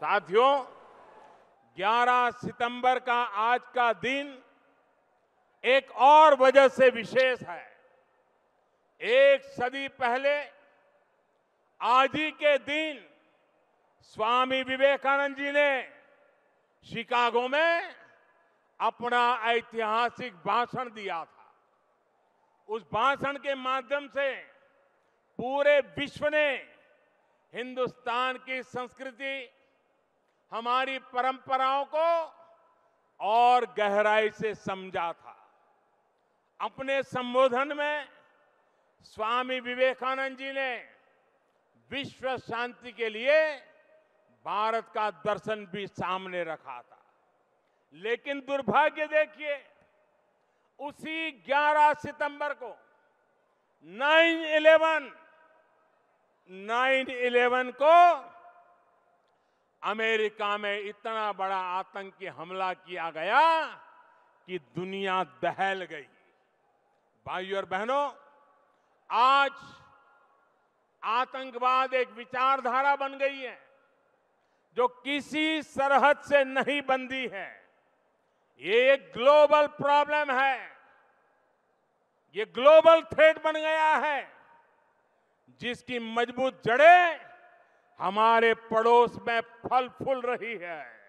साथियों, 11 सितंबर का आज का दिन एक और वजह से विशेष है। एक सदी पहले आज ही के दिन स्वामी विवेकानंद जी ने शिकागो में अपना ऐतिहासिक भाषण दिया था। उस भाषण के माध्यम से पूरे विश्व ने हिंदुस्तान की संस्कृति, हमारी परंपराओं को और गहराई से समझा था। अपने संबोधन में स्वामी विवेकानंद जी ने विश्व शांति के लिए भारत का दर्शन भी सामने रखा था। लेकिन दुर्भाग्य देखिए, उसी 11 सितंबर को 9/11 को अमेरिका में इतना बड़ा आतंकी हमला किया गया कि दुनिया दहल गई। भाइयों और बहनों, आज आतंकवाद एक विचारधारा बन गई है जो किसी सरहद से नहीं बंधी है। ये एक ग्लोबल प्रॉब्लम है, ये ग्लोबल थ्रेट बन गया है, जिसकी मजबूत जड़ें हमारे पड़ोस में फल फूल रही है।